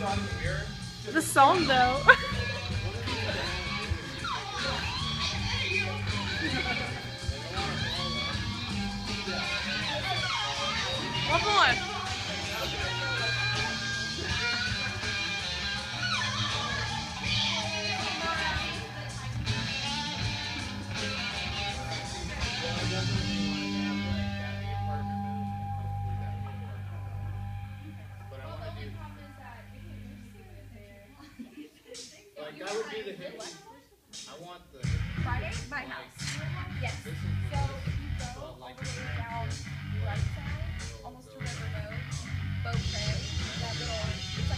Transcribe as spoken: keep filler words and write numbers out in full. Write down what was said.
The song though. One more. Like that would be the hit. I want the Friday, my house. Yes. So if you go all the way down right side, almost to River Road, Beaupre, that little, it's